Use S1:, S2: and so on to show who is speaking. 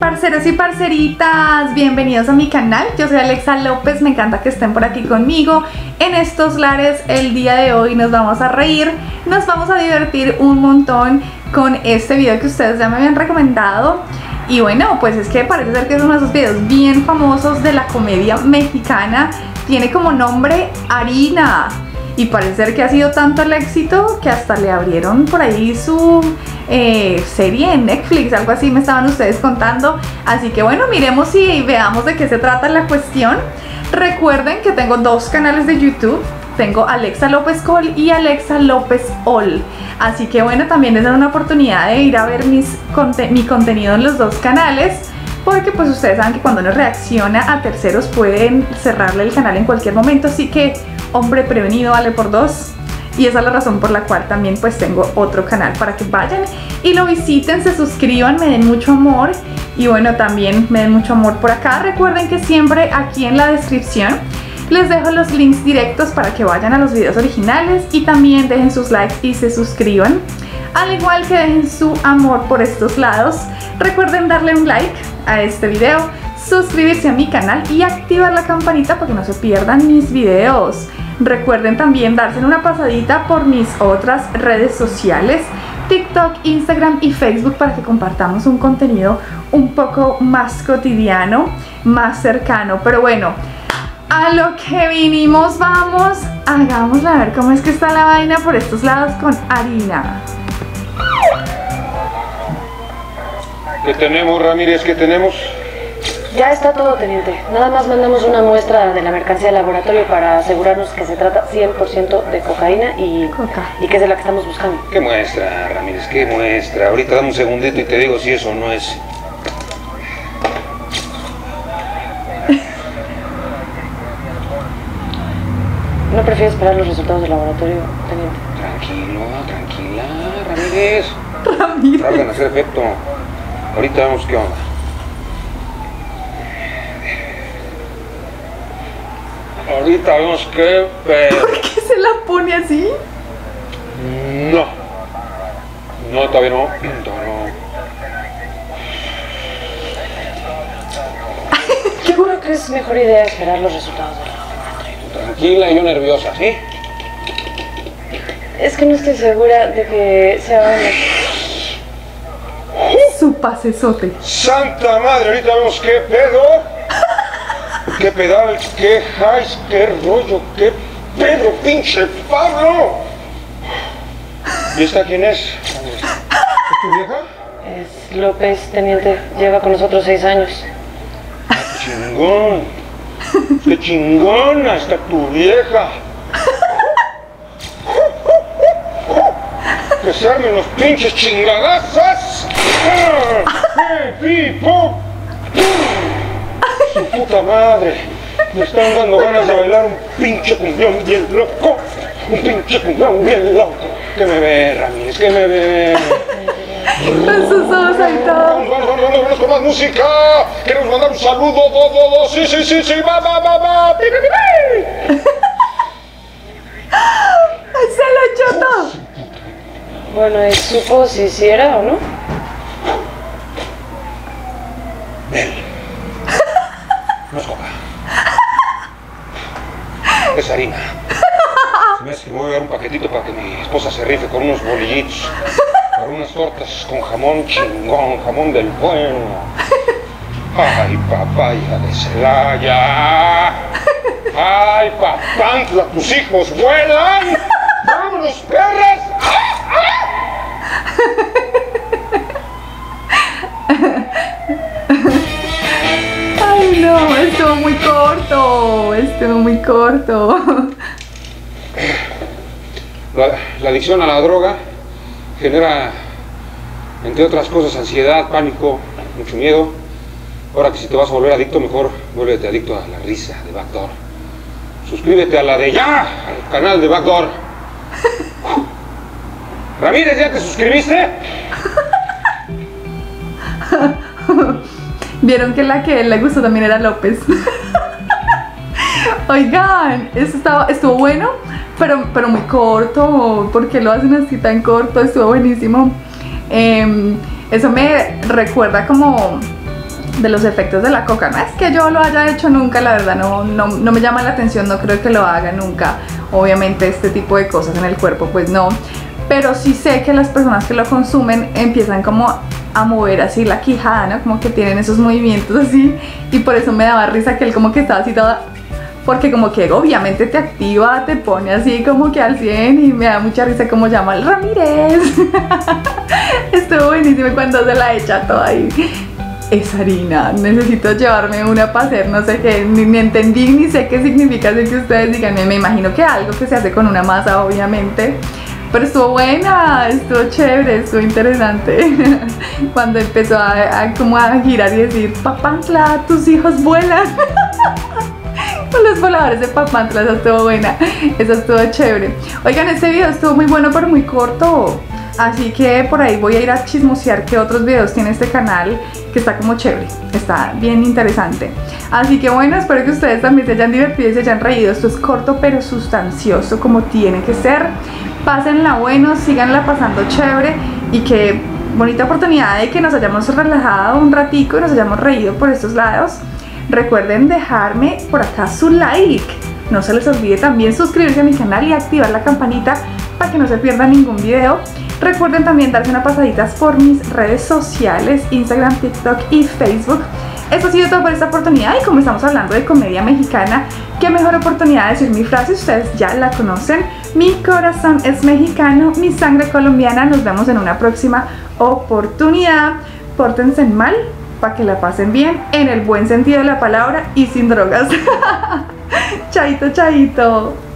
S1: Parceros y parceritas, bienvenidos a mi canal. Yo soy Alexa López, me encanta que estén por aquí conmigo. En estos lares el día de hoy nos vamos a reír, nos vamos a divertir un montón con este video que ustedes ya me habían recomendado. Y bueno, pues es que parece ser que es uno de esos videos bien famosos de la comedia mexicana. Tiene como nombre Harina. Y parece ser que ha sido tanto el éxito que hasta le abrieron por ahí su serie en Netflix, algo así me estaban ustedes contando. Así que bueno, miremos y veamos de qué se trata la cuestión. Recuerden que tengo dos canales de YouTube. Tengo Alexa López Col y Alexa López All. Así que bueno, también les dan una oportunidad de ir a ver mi contenido en los dos canales. Porque pues ustedes saben que cuando uno reacciona a terceros pueden cerrarle el canal en cualquier momento. Así que hombre prevenido vale por dos. Y esa es la razón por la cual también pues tengo otro canal para que vayan y lo visiten, se suscriban, me den mucho amor. Y bueno, también me den mucho amor por acá. Recuerden que siempre aquí en la descripción les dejo los links directos para que vayan a los videos originales. Y también dejen sus likes y se suscriban. Al igual que dejen su amor por estos lados. Recuerden darle un like a este video, suscribirse a mi canal y activar la campanita para que no se pierdan mis videos. Recuerden también darse una pasadita por mis otras redes sociales, TikTok, Instagram y Facebook, para que compartamos un contenido un poco más cotidiano, más cercano. Pero bueno, a lo que vinimos vamos, hagámosla a ver cómo es que está la vaina por estos lados con Harina.
S2: ¿Qué tenemos, Ramírez? ¿Qué tenemos?
S3: Ya está todo, teniente. Nada más mandamos una muestra de la mercancía del laboratorio para asegurarnos que se trata 100% de cocaína y que es de la que estamos buscando.
S2: ¿Qué muestra, Ramírez? ¿Qué muestra? Ahorita dame un segundito y te digo si eso no es.
S3: ¿No prefieres esperar los resultados del laboratorio, teniente?
S2: Tranquilo, tranquila, Ramírez. Tardan a hacer efecto. Ahorita vemos qué onda. Ahorita vemos qué pedo.
S1: ¿Por qué se la pone así?
S2: No. No, todavía no. Todavía no.
S3: Yo creo que es mejor idea esperar los resultados del laboratorio.
S2: Tranquila y yo nerviosa, ¿sí?
S3: Es que no estoy segura de que sea
S1: Su pasesote.
S2: ¡Santa madre! Ahorita vemos qué pedo. ¡Qué pedal! ¡Qué highs! ¡Qué rollo! ¡Qué pedo, pinche Pablo! ¿Y esta quién es? ¿Es tu vieja?
S3: Es López, teniente. Lleva con nosotros 6 años.
S2: ¡Ah, qué chingón! ¡Qué chingona está tu vieja! ¡Que se armen los pinches chingadazos! ¡Pipo! ¡Su puta madre! Me están dando ganas de bailar un pinche cumbión bien loco. Un pinche cumbión bien loco. ¿Qué me ve, Ramírez? ¿Qué me ve?
S1: Con sus ojos ahí todo.
S2: Vamos con más música. Queremos mandar un saludo. Sí. Va. Pi.
S1: ¡Se lo echó todo!
S3: Bueno, ¿y supo si era o no?
S2: Ven. No es coca. Es harina. Se me hace que me voy a dar un paquetito para que mi esposa se rife con unos bolillitos. Para unas tortas con jamón chingón, jamón del bueno. Ay, papaya de Celaya. Ay, papantla, tus hijos vuelan. ¡Vámonos, perras!
S1: Ay no, estuvo muy corto.
S2: La adicción a la droga genera, entre otras cosas, ansiedad, pánico, mucho miedo. Ahora que si te vas a volver adicto, mejor vuélvete adicto a la risa de Backdoor. Suscríbete a la de ya, al canal de Backdoor. Ramírez, ¿ya te suscribiste?
S1: Vieron que la que a él le gustó también era López. Oigan, eso estuvo bueno, pero muy corto. ¿Por qué lo hacen así tan corto? Estuvo buenísimo. Eso me recuerda como de los efectos de la coca. No es que yo lo haya hecho nunca, la verdad no me llama la atención, no creo que lo haga nunca. Obviamente este tipo de cosas en el cuerpo pues no, pero sí sé que las personas que lo consumen empiezan como a mover así la quijada, ¿no? Como que tienen esos movimientos así, y por eso me daba risa que él como que estaba así toda, porque como que obviamente te activa, te pone así como que al 100, y me da mucha risa como llama el Ramírez. Estuvo buenísimo cuando se la echa toda ahí. Es harina, necesito llevarme una para hacer no sé qué, ni entendí ni sé qué significa, así que ustedes díganme, me imagino que algo que se hace con una masa obviamente, pero estuvo buena, estuvo chévere, estuvo interesante. Cuando empezó como a girar y decir, Papantla, tus hijos vuelan. Con los voladores de Papantla, esa estuvo buena, esa estuvo chévere. Oigan, este video estuvo muy bueno pero muy corto, así que por ahí voy a ir a chismosear qué otros videos tiene este canal, que está como chévere, está bien interesante. Así que bueno, espero que ustedes también se hayan divertido y se hayan reído. Esto es corto pero sustancioso como tiene que ser. Pásenla bueno, síganla pasando chévere, y qué bonita oportunidad de que nos hayamos relajado un ratico y nos hayamos reído por estos lados. Recuerden dejarme por acá su like, no se les olvide también suscribirse a mi canal y activar la campanita para que no se pierdan ningún video. Recuerden también darse una pasadita por mis redes sociales, Instagram, TikTok y Facebook. Esto ha sido todo por esta oportunidad, y como estamos hablando de comedia mexicana, qué mejor oportunidad de decir mi frase, ustedes ya la conocen: mi corazón es mexicano, mi sangre colombiana. Nos vemos en una próxima oportunidad. Pórtense mal para que la pasen bien, en el buen sentido de la palabra y sin drogas. Chaito, chaito.